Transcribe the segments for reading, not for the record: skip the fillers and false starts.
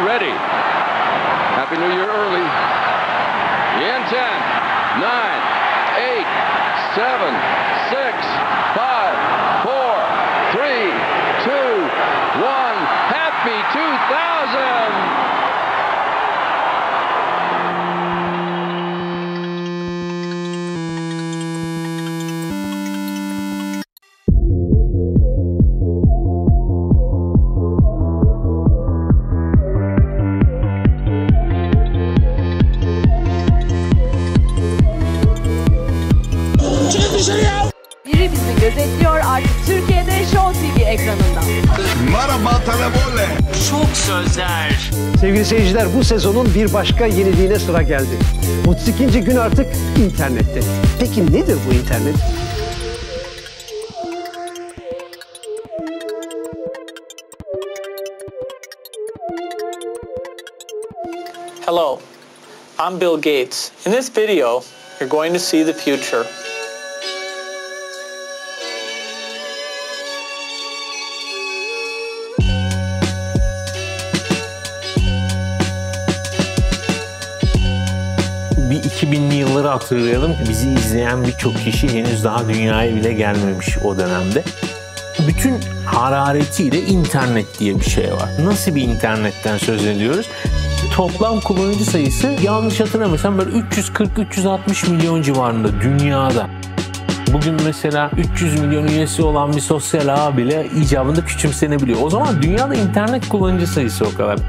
ready. Happy New Year early. In 10, 9, 8, 7, 6, 5, 4, 3, 2, 1. Happy 2000! Biri bizi gözetliyor artık Türkiye'de Show TV ekranından. Merhaba telefone. Çok sözler. Sevgili seyirciler, bu sezonun bir başka yeniliğine sıra geldi. 32. gün artık internette. Peki nedir bu internet? Hello, I'm Bill Gates. In this video, you're going to see the future. Bir 2000'li yılları hatırlayalım. Bizi izleyen birçok kişi henüz daha dünyaya bile gelmemiş o dönemde. Bütün hararetiyle internet diye bir şey var. Nasıl bir internetten söz ediyoruz? Toplam kullanıcı sayısı yanlış hatırlamıyorsam böyle 340-360 milyon civarında dünyada. Bugün mesela 300 milyon üyesi olan bir sosyal ağ bile icabında küçümsenebiliyor. O zaman dünyada internet kullanıcı sayısı o kadar.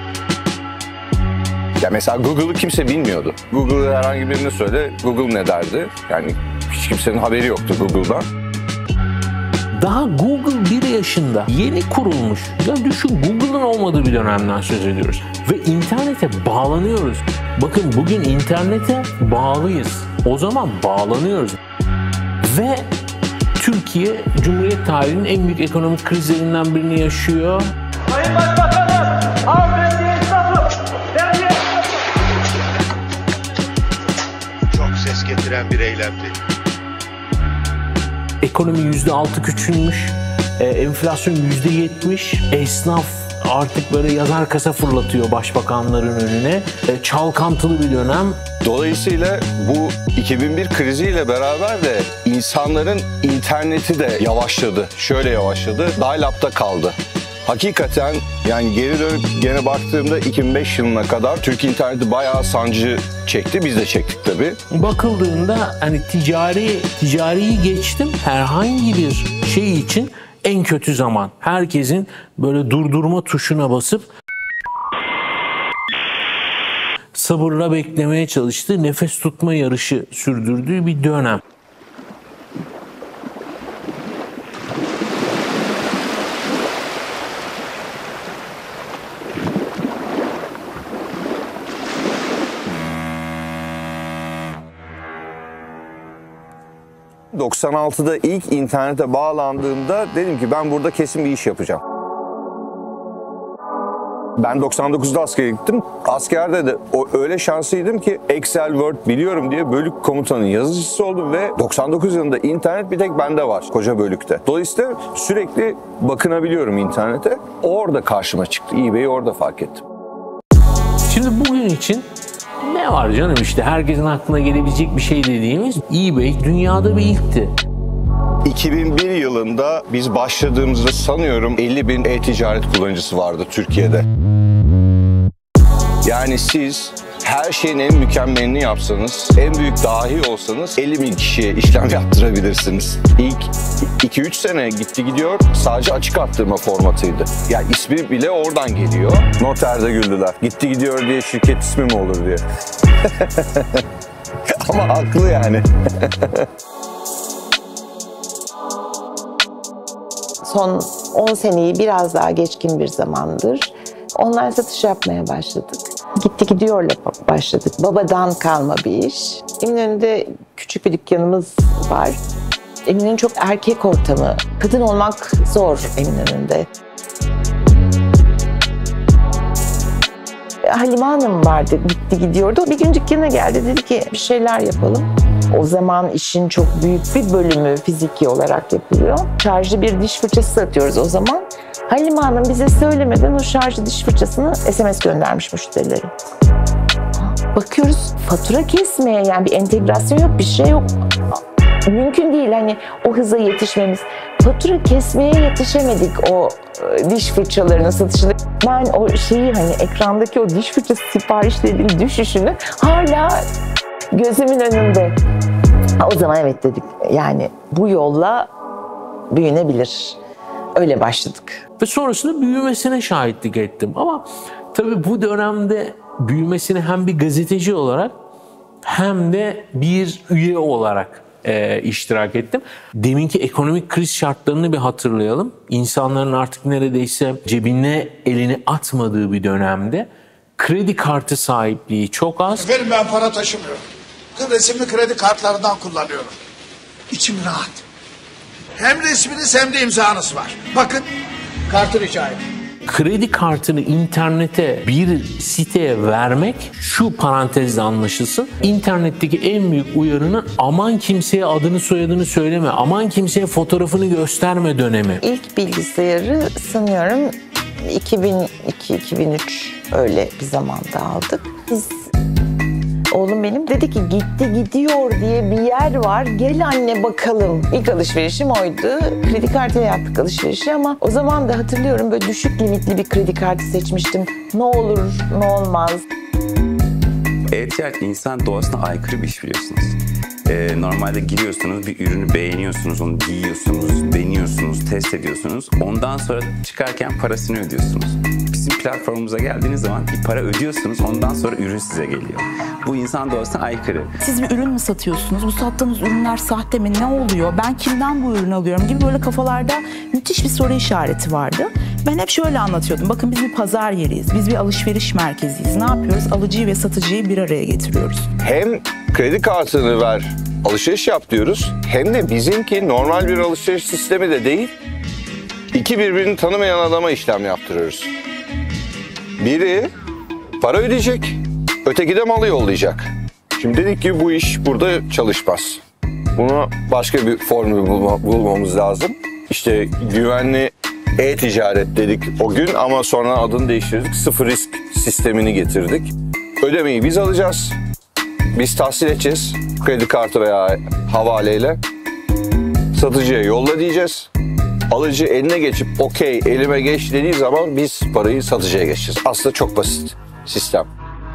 Ya mesela Google'ı kimse bilmiyordu. Google'ı herhangi birine söyle, Google ne derdi? Yani hiç kimsenin haberi yoktu Google'dan. Daha Google 1 yaşında, yeni kurulmuş. Ya düşün, Google'ın olmadığı bir dönemden söz ediyoruz. Ve internete bağlanıyoruz. Bakın bugün internete bağlıyız. O zaman bağlanıyoruz. Ve Türkiye Cumhuriyet tarihinin en büyük ekonomik krizlerinden birini yaşıyor. Sayın Başbakanım, hanımefendi esnafı, çok ses getiren bir eylemdi. Ekonomi %6 küçülmüş, enflasyon %70, esnaf artık böyle yazar kasa fırlatıyor başbakanların önüne. Çalkantılı bir dönem. Dolayısıyla bu 2001 kriziyle beraber de insanların interneti de yavaşladı. Şöyle yavaşladı, dial-up'ta kaldı. Hakikaten yani geri dönüp gene baktığımda 2005 yılına kadar Türk interneti bayağı sancı çekti. Biz de çektik tabii. Bakıldığında hani ticariyi geçtim, herhangi bir şey için en kötü zaman. Herkesin böyle durdurma tuşuna basıp sabırla beklemeye çalıştığı, nefes tutma yarışı sürdürdüğü bir dönem. ...96'da ilk internete bağlandığımda dedim ki ben burada kesin bir iş yapacağım. Ben 99'da askere gittim. Askerde de öyle şanslıydım ki Excel, Word biliyorum diye bölük komutanın yazıcısı oldum ve 99 yılında internet bir tek bende var koca bölükte. Dolayısıyla sürekli bakınabiliyorum internete. Orada karşıma çıktı. eBay'i orada fark ettim. Şimdi bugün için ne var canım, işte herkesin aklına gelebilecek bir şey dediğimiz eBay dünyada bir ilkti. 2001 yılında biz başladığımızda sanıyorum 50.000 e-ticaret kullanıcısı vardı Türkiye'de. Yani siz her şeyin en mükemmelini yapsanız, en büyük dahi olsanız 50.000 kişiye işlem yaptırabilirsiniz. İlk 2-3 sene gitti gidiyor sadece açık arttırma formatıydı. Yani ismi bile oradan geliyor. Noterde güldüler. Gitti gidiyor diye şirket ismi mi olur diye. Ama haklı yani. Son 10 seneyi biraz daha geçkin bir zamandır online satış yapmaya başladık. Gitti gidiyorla başladık. Babadan kalma bir iş. Eminönü'nde küçük bir dükkanımız var. Eminönü çok erkek ortamı. Kadın olmak zor Eminönü'nde. Halime Hanım vardı, gitti gidiyordu. Bir gün dükkana geldi, dedi ki bir şeyler yapalım. O zaman işin çok büyük bir bölümü fiziki olarak yapılıyor. Şarjlı bir diş fırçası satıyoruz o zaman. Halime Hanım bize söylemeden o şarjlı diş fırçasını SMS göndermiş müşterileri. Bakıyoruz fatura kesmeye, yani bir entegrasyon yok, bir şey yok. Mümkün değil hani o hıza yetişmemiz. Fatura kesmeye yetişemedik o diş fırçalarının satışında. Ben o şeyi, hani ekrandaki o diş fırçası siparişlerinin düşüşünü hala gözümün önünde. O zaman evet dedik, yani bu yolla büyünebilir. Öyle başladık. Ve sonrasında büyümesine şahitlik ettim. Ama tabii bu dönemde büyümesine hem bir gazeteci olarak hem de bir üye olarak iştirak ettim. Deminki ekonomik kriz şartlarını bir hatırlayalım. İnsanların artık neredeyse cebine elini atmadığı bir dönemde kredi kartı sahipliği çok az. Efendim ben para taşımıyorum. Resimli kredi kartlarından kullanıyorum. İçim rahat. Hem resminiz hem de imzanız var. Bakın kartı rica edin. Kredi kartını internete bir siteye vermek, şu parantezle anlaşılsın, internetteki en büyük uyarının aman kimseye adını soyadını söyleme, aman kimseye fotoğrafını gösterme dönemi. İlk bilgisayarı sanıyorum 2002-2003 öyle bir zamanda aldık. Oğlum benim dedi ki gitti gidiyor diye bir yer var, gel anne bakalım. İlk alışverişim oydu. Kredi kartıyla yaptık alışverişi ama o zaman da hatırlıyorum böyle düşük limitli bir kredi kartı seçmiştim. Ne olur ne olmaz. E-ticaret insan doğasına aykırı bir iş, biliyorsunuz. Normalde giriyorsunuz, bir ürünü beğeniyorsunuz, onu giyiyorsunuz, deniyorsunuz, test ediyorsunuz. Ondan sonra çıkarken parasını ödüyorsunuz. Bizim platformumuza geldiğiniz zaman bir para ödüyorsunuz, ondan sonra ürün size geliyor. Bu insan doğasına aykırı. Siz bir ürün mü satıyorsunuz? Bu sattığınız ürünler sahte mi? Ne oluyor? Ben kimden bu ürünü alıyorum gibi böyle kafalarda müthiş bir soru işareti vardı. Ben hep şöyle anlatıyordum. Bakın biz bir pazar yeriyiz. Biz bir alışveriş merkeziyiz. Ne yapıyoruz? Alıcıyı ve satıcıyı bir araya getiriyoruz. Hem kredi kartını ver, alışveriş yap diyoruz. Hem de bizimki normal bir alışveriş sistemi de değil. İki birbirini tanımayan adama işlem yaptırıyoruz. Biri para ödeyecek, öteki de malı yollayacak. Şimdi dedik ki bu iş burada çalışmaz. Buna başka bir formül bulmamız lazım. İşte güvenli e-ticaret dedik o gün ama sonra adını değiştirdik. Sıfır risk sistemini getirdik. Ödemeyi biz alacağız. Biz tahsil edeceğiz. Kredi kartı veya havaleyle. Satıcıya yolla diyeceğiz. Alıcı eline geçip okey elime geç dediği zaman biz parayı satıcıya geçeceğiz. Aslında çok basit sistem.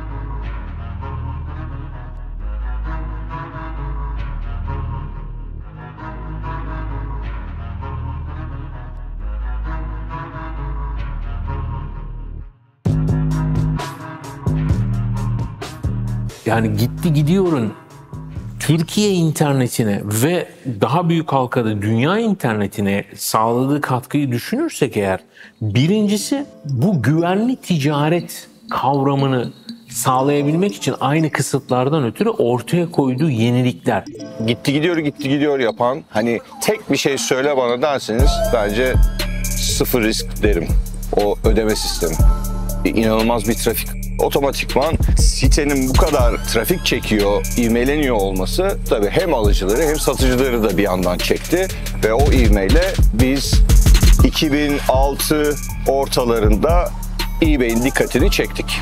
Yani gitti gidiyorun Türkiye internetine ve daha büyük halkada dünya internetine sağladığı katkıyı düşünürsek eğer, birincisi bu güvenli ticaret kavramını sağlayabilmek için aynı kısıtlardan ötürü ortaya koyduğu yenilikler. Gitti gidiyor yapan, hani tek bir şey söyle bana derseniz bence sıfır risk derim. O ödeme sistemi. İnanılmaz bir trafik. Otomatikman sitenin bu kadar trafik çekiyor, ivmeleniyor olması tabii hem alıcıları hem satıcıları da bir yandan çekti. Ve o ivmeyle biz 2006 ortalarında eBay'in dikkatini çektik.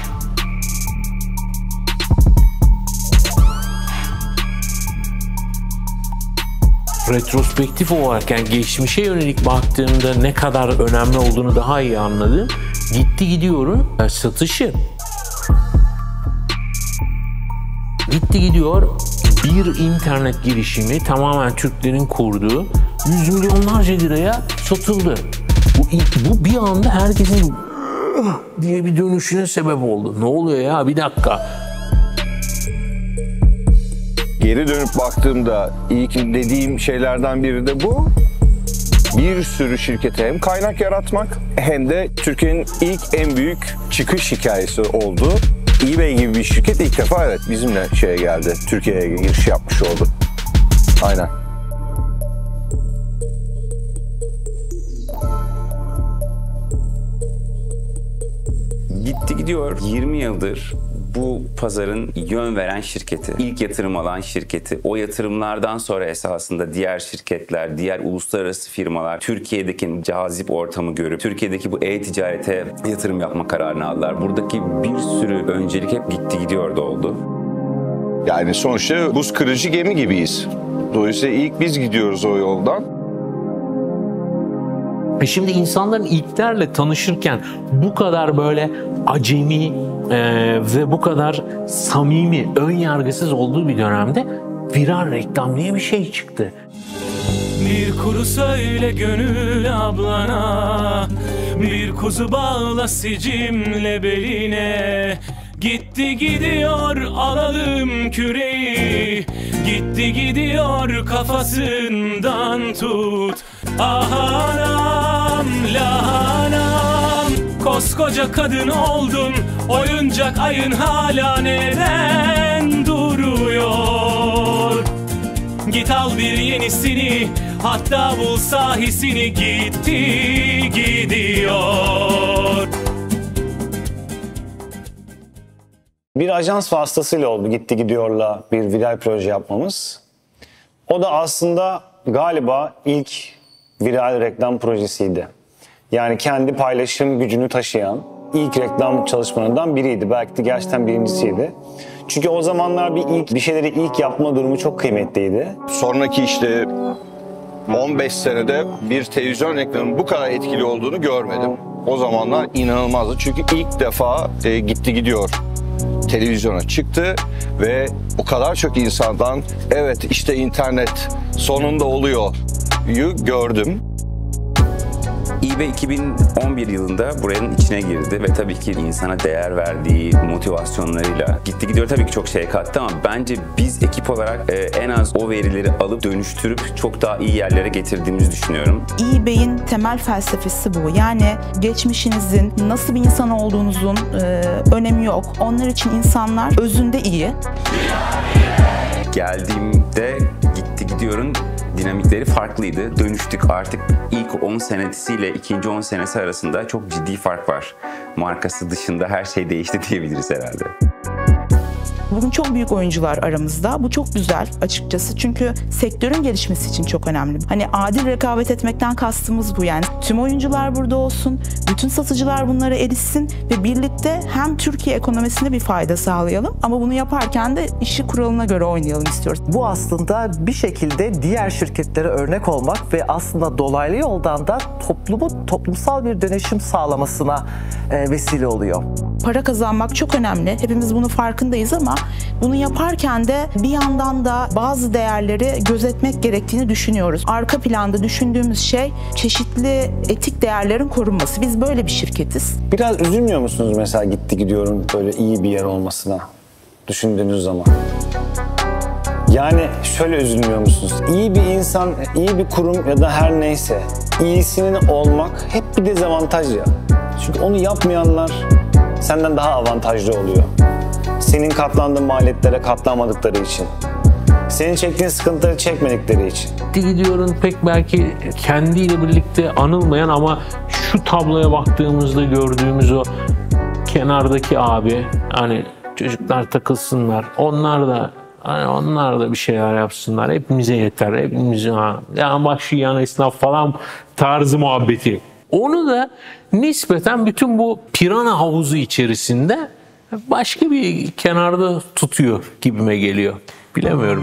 Retrospektif olarak, yani geçmişe yönelik baktığımda ne kadar önemli olduğunu daha iyi anladım. Gitti gidiyorun satışı. Gitti gidiyor bir internet girişimi tamamen Türklerin kurduğu 100 milyonlarca liraya satıldı. Bu bir anda herkesin diye bir dönüşüne sebep oldu. Ne oluyor ya, bir dakika. Geri dönüp baktığımda ilk dediğim şeylerden biri de bu. Bir sürü şirkete hem kaynak yaratmak hem de Türkiye'nin ilk en büyük çıkış hikayesi oldu. eBay gibi bir şirket ilk defa evet bizimle şeye geldi. Türkiye'ye giriş yapmış oldu. Aynen. Gitti gidiyor 20 yıldır bu pazarın yön veren şirketi, ilk yatırım alan şirketi. O yatırımlardan sonra esasında diğer şirketler, diğer uluslararası firmalar Türkiye'deki cazip ortamı görüp Türkiye'deki bu e-ticarete yatırım yapma kararını aldılar. Buradaki bir sürü öncelik hep gitti gidiyor da oldu. Yani sonuçta buz kırıcı gemi gibiyiz. Dolayısıyla ilk biz gidiyoruz o yoldan. Şimdi insanların ilklerle tanışırken bu kadar böyle acemi ve bu kadar samimi, ön yargısız olduğu bir dönemde viral reklam diye bir şey çıktı. Bir kuru söyle gönül ablana, bir kuzu bağla sicimle beline. Gitti gidiyor alalım küreği, gitti gidiyor kafasından tut. Ah anam lahanam, koskoca kadın oldun, oyuncak ayın hala neden duruyor? Git al bir yenisini, hatta bul sahisini, gitti gidiyor. Bir ajans vasıtasıyla oldu gitti gidiyorla bir viral proje yapmamız. O da aslında galiba ilk viral reklam projesiydi. Yani kendi paylaşım gücünü taşıyan ilk reklam çalışmalarından biriydi. Belki de gerçekten birincisiydi. Çünkü o zamanlar bir şeyleri ilk yapma durumu çok kıymetliydi. Sonraki işte 15 senede bir televizyon reklamının bu kadar etkili olduğunu görmedim. O zamanlar inanılmazdı. Çünkü ilk defa gitti gidiyor televizyona çıktı ve o kadar çok insandan evet işte internet sonunda oluyor gördüm. eBay 2011 yılında buranın içine girdi ve tabii ki insana değer verdiği motivasyonlarıyla gitti gidiyor tabii ki çok şey kattı ama bence biz ekip olarak en az o verileri alıp dönüştürüp çok daha iyi yerlere getirdiğimizi düşünüyorum. eBay'in temel felsefesi bu. Yani geçmişinizin, nasıl bir insan olduğunuzun önemi yok. Onlar için insanlar özünde iyi. Geldiğimde gitti gidiyorun dinamikleri farklıydı. Dönüştük artık ilk 10 senesiyle ikinci 10 senesi arasında çok ciddi fark var. Markası dışında her şey değişti diyebiliriz herhalde. Bugün çok büyük oyuncular aramızda. Bu çok güzel açıkçası. Çünkü sektörün gelişmesi için çok önemli. Hani adil rekabet etmekten kastımız bu yani. Tüm oyuncular burada olsun, bütün satıcılar bunlara erişsin ve birlikte hem Türkiye ekonomisine bir fayda sağlayalım ama bunu yaparken de işi kuralına göre oynayalım istiyoruz. Bu aslında bir şekilde diğer şirketlere örnek olmak ve aslında dolaylı yoldan da toplumsal bir dönüşüm sağlamasına vesile oluyor. Para kazanmak çok önemli. Hepimiz bunun farkındayız ama bunu yaparken de bir yandan da bazı değerleri gözetmek gerektiğini düşünüyoruz. Arka planda düşündüğümüz şey çeşitli etik değerlerin korunması. Biz böyle bir şirketiz. Biraz üzülmüyor musunuz mesela gitti gidiyorum böyle iyi bir yer olmasına düşündüğünüz zaman? Yani şöyle üzülmüyor musunuz? İyi bir insan, iyi bir kurum ya da her neyse iyisinin olmak hep bir dezavantaj ya. Çünkü onu yapmayanlar senden daha avantajlı oluyor. Senin katlandığın maliyetlere katlanmadıkları için. Senin çektiğin sıkıntıları çekmedikleri için. Gidiyor'un pek belki kendiyle birlikte anılmayan ama şu tabloya baktığımızda gördüğümüz o kenardaki abi, hani çocuklar takılsınlar, onlar da bir şeyler yapsınlar, hepimize yeter, hepimize ya bak şu yan esnaf falan tarzı muhabbeti. Onu da nispeten bütün bu pirana havuzu içerisinde başka bir kenarda tutuyor gibime geliyor. Bilemiyorum.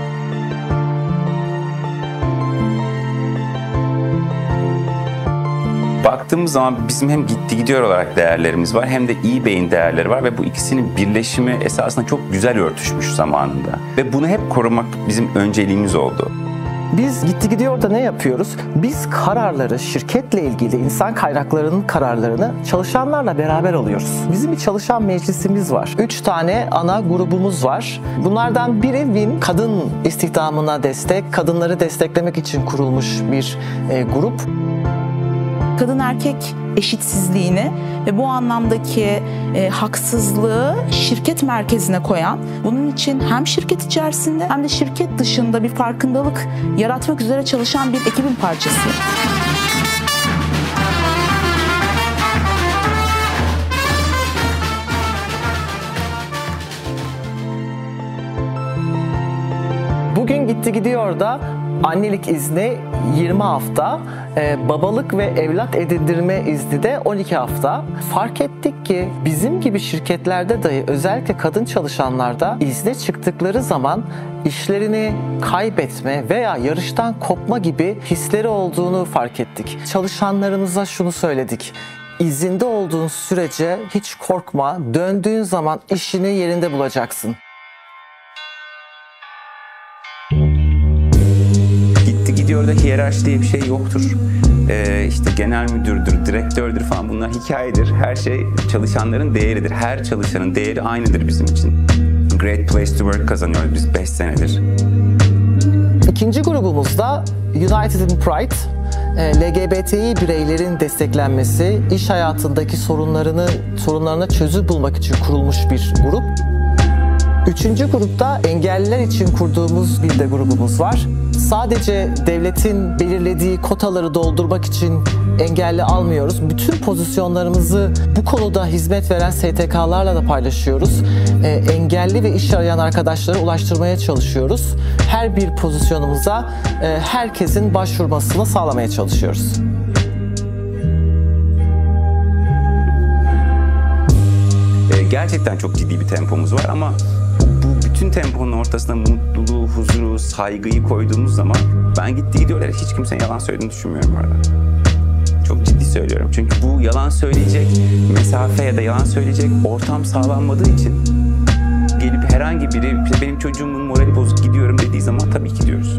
Baktığımız zaman bizim hem gitti gidiyor olarak değerlerimiz var hem de eBay'in değerleri var ve bu ikisinin birleşimi esasında çok güzel örtüşmüş zamanında. Ve bunu hep korumak bizim önceliğimiz oldu. Biz gitti gidiyor da ne yapıyoruz? Biz kararları, şirketle ilgili insan kaynaklarının kararlarını çalışanlarla beraber alıyoruz. Bizim bir çalışan meclisimiz var. 3 tane ana grubumuz var. Bunlardan biri WIN, kadın istihdamına destek, kadınları desteklemek için kurulmuş bir grup. Kadın erkek eşitsizliğini ve bu anlamdaki haksızlığı şirket merkezine koyan, bunun için hem şirket içerisinde hem de şirket dışında bir farkındalık yaratmak üzere çalışan bir ekibin parçası. Gitti Gidiyor da annelik izni 20 hafta, babalık ve evlat edindirme izni de 12 hafta. Fark ettik ki bizim gibi şirketlerde dahi özellikle kadın çalışanlarda izne çıktıkları zaman işlerini kaybetme veya yarıştan kopma gibi hisleri olduğunu fark ettik. Çalışanlarımıza şunu söyledik. İzinde olduğun sürece hiç korkma, döndüğün zaman işini yerinde bulacaksın. Gitti Gidiyor da hiyerarşi diye bir şey yoktur. İşte genel müdürdür, direktördür falan, bunlar hikayedir. Her şey çalışanların değeridir. Her çalışanın değeri aynıdır bizim için. Great Place to Work kazanıyoruz biz 5 senedir. İkinci grubumuzda United in Pride, LGBTİ bireylerin desteklenmesi, iş hayatındaki sorunlarına çözüm bulmak için kurulmuş bir grup. Üçüncü grupta engelliler için kurduğumuz bir de grubumuz var. Sadece devletin belirlediği kotaları doldurmak için engelli almıyoruz. Bütün pozisyonlarımızı bu konuda hizmet veren STK'larla da paylaşıyoruz. Engelli ve iş arayan arkadaşlara ulaştırmaya çalışıyoruz. Her bir pozisyonumuza herkesin başvurmasını sağlamaya çalışıyoruz. Gerçekten çok ciddi bir tempomuz var ama bu bütün temponun ortasına mutluluğu, huzuru, saygıyı koyduğumuz zaman ben Gitti Gidiyor'lara hiç kimsenin yalan söylediğini düşünmüyorum orada. Çok ciddi söylüyorum. Çünkü bu yalan söyleyecek mesafe ya da yalan söyleyecek ortam sağlanmadığı için gelip herhangi biri benim çocuğumun morali bozuk gidiyorum dediği zaman tabii ki diyoruz.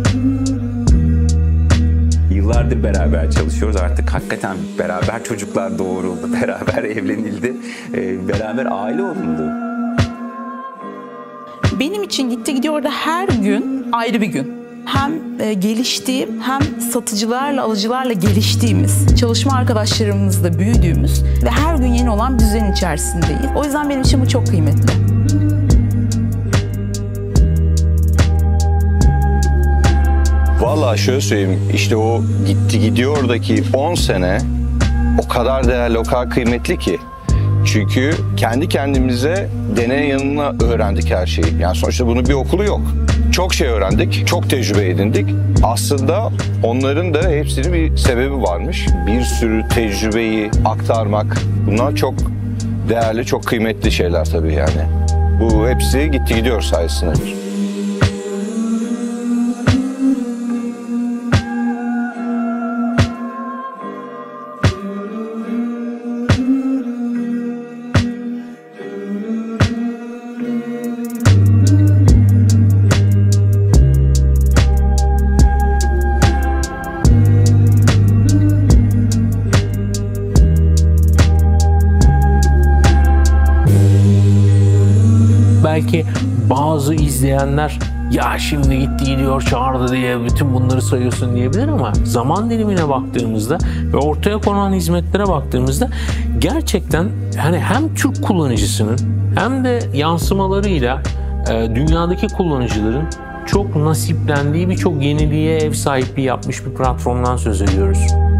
Yıllardır beraber çalışıyoruz. Artık hakikaten beraber çocuklar doğuruldu, beraber evlenildi, beraber aile olundu. Benim için Gitti Gidiyor da her gün ayrı bir gün. Hem geliştiğim hem satıcılarla, alıcılarla geliştiğimiz, çalışma arkadaşlarımızla büyüdüğümüz ve her gün yeni olan bir düzen içerisindeyiz. O yüzden benim için bu çok kıymetli. Vallahi şöyle söyleyeyim, işte o Gitti Gidiyor'daki 10 sene o kadar değerli, o kadar kıymetli ki. Çünkü kendi kendimize deney yanına öğrendik her şeyi. Yani sonuçta bunun bir okulu yok. Çok şey öğrendik, çok tecrübe edindik. Aslında onların da hepsinin bir sebebi varmış. Bir sürü tecrübeyi aktarmak, bunlar çok değerli, çok kıymetli şeyler tabii yani. Bu hepsi Gitti Gidiyor sayesindedir. Belki bazı izleyenler ya şimdi Gitti Gidiyor çağırdı diye bütün bunları sayıyorsun diyebilir ama zaman dilimine baktığımızda ve ortaya konan hizmetlere baktığımızda gerçekten yani hem Türk kullanıcısının hem de yansımalarıyla dünyadaki kullanıcıların çok nasiplendiği, birçok yeniliğe ev sahipliği yapmış bir platformdan söz ediyoruz.